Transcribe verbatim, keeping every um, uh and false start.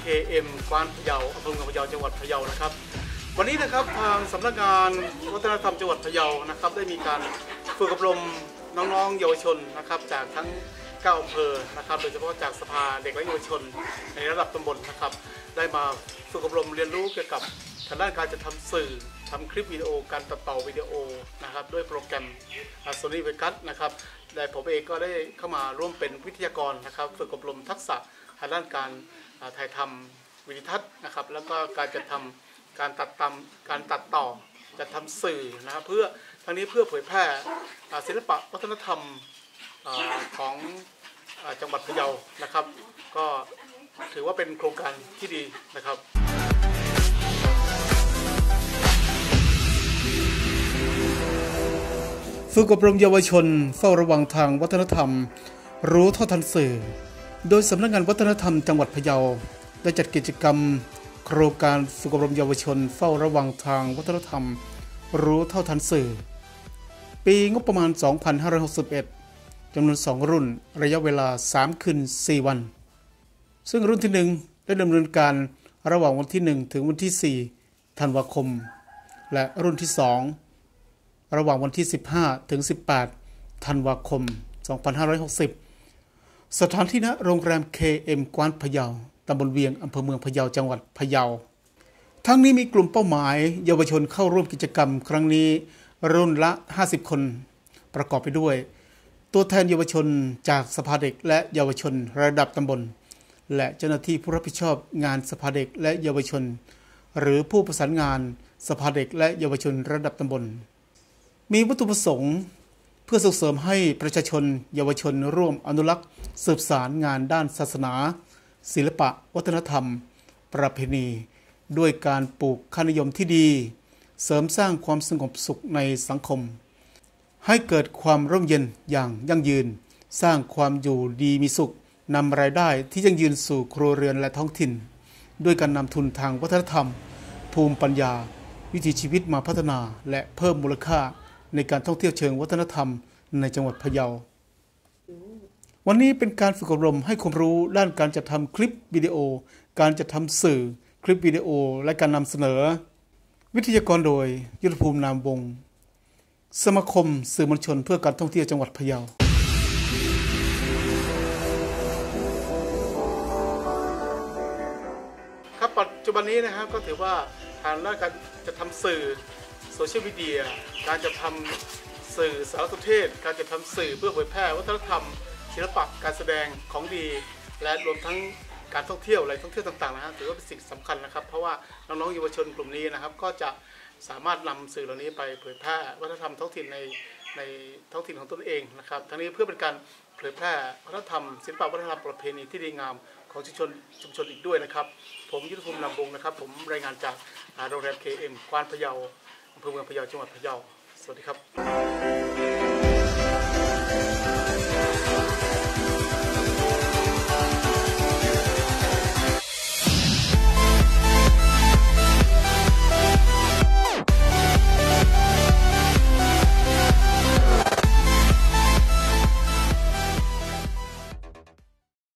เอ็ม กวานพะเยาอำเภอเมืองพะเยาจังหวัดพะเยานะครับวันนี้นะครับทางสำนักงานวัฒนธรรมจังหวัดพะเยานะครับได้มีการฝึกอบรมน้องๆเยาวชนนะครับจากทั้งเก้าอำเภอนะครับโดยเฉพาะจากสภาเด็กและเยาวชนในระดับตำบลนะครับได้มาฝึกอบรมเรียนรู้เกี่ยวกับทางด้านการจะทำสื่อทำคลิปวิดีโอการตัดต่อวิดีโอนะครับด้วยโปรแกรม Sony Vegas นะครับและผมเองก็ได้เข้ามาร่วมเป็นวิทยากรนะครับฝึกอบรมทักษะทางด้านการถ่ายทำวิดีทัศน์นะครับแล้วก็การจะทำการตัดตำการตัดต่อจะทำสื่อนะครับเพื่อทั้งนี้เพื่อเผยแพร่ศิลปะวัฒนธรรมของจังหวัดพะเยานะครับก็ถือว่าเป็นโครงการที่ดีนะครับฝึกอบรมเยาวชนเฝ้าระวังทางวัฒนธรรมรู้เท่าทันสื่อโดยสำนักงานวัฒนธรรมจังหวัดพะเยาได้จัดกิจกรรมโครงการฝึกอบรมเยาวชนเฝ้าระวังทางวัฒนธรรมรู้เท่าทันสื่อปีงบประมาณสองพันห้าร้อยหกสิบเอ็ดจำนวนสองรุ่นระยะเวลาสามคืนสี่วันซึ่งรุ่นที่หนึ่งได้ดำเนินการระหว่างวันที่หนึ่งถึงวันที่สี่ธันวาคมและรุ่นที่สองระหว่างวันที่สิบห้าถึงสิบแปดธันวาคมสองพันห้าร้อยหกสิบสถานที่ณโรงแรม เค เอ็ม กวานพะเยาตำบลเวียงอำเภอเมืองพะเยาจังหวัดพะเยาทั้งนี้มีกลุ่มเป้าหมายเยาวชนเข้าร่วมกิจกรรมครั้งนี้รุ่นละห้าสิบคนประกอบไปด้วยตัวแทนเยาวชนจากสภาเด็กและเยาวชนระดับตำบลและเจ้าหน้าที่ผู้รับผิดชอบงานสภาเด็กและเยาวชนหรือผู้ประสานงานสภาเด็กและเยาวชนระดับตำบลมีวัตถุประสงค์เพื่อส่งเสริมให้ประชาชนเยาวชนร่วมอนุรักษ์สืบสารงานด้านศาสนาศิลปะวัฒนธรรมประเพณีด้วยการปลูกค่านิยมที่ดีเสริมสร้างความสงบสุขในสังคมให้เกิดความร่มเย็นอย่างยั่งยืนสร้างความอยู่ดีมีสุขนำรายได้ที่ยั่งยืนสู่ครัวเรือนและท้องถิ่นด้วยการนำทุนทางวัฒนธรรมภูมิปัญญาวิถีชีวิตมาพัฒนาและเพิ่มมูลค่าในการท่องเที่ยวเชิงวัฒนธรรมในจังหวัดพะเยาวันนี้เป็นการฝึกอบรมให้ความรู้ด้านการจัดทำคลิปวิดีโอการจัดทำสื่อคลิปวิดีโอและการนำเสนอวิทยากรโดยยุทธภูมินามวงศ์สมาคมสื่อมวลชนเพื่อการท่องเที่ยวจังหวัดพะเยาครับปัจจุบันนี้นะครับก็ถือว่าทางด้านการจะทำสื่อโซเชียลมีเดียการจะทำสื่อสารสนเทศการจะทำสื่อเพื่อเผยแพร่วัฒนธรรมศิลปะการแสดงของดีและรวมทั้งการท่องเที่ยวอะไรท่องเที่ยวต่างๆนะฮะถือว่าเป็นสิ่งสำคัญนะครับเพราะว่าน้องๆเยาวชนกลุ่มนี้นะครับก็จะสามารถนำสื่อเหล่านี้ไปเผยแพร่วัฒนธรรมท้องถิ่นในในท้องถิ่นของตนเองนะครับทั้งนี้เพื่อเป็นการเผยแพร่วัฒนธรรมศิลปะวัฒนธรรมประเพณีที่ดีงามของชุมชนชุมชนอีกด้วยนะครับผมยุทธภูมินามวงศ์นะครับผมรายงานจากโรงแรม เค เอ็ม กวานพะเยาอำเภอเมืองพะเยาจังหวัดพะเยาสวัสดีครับ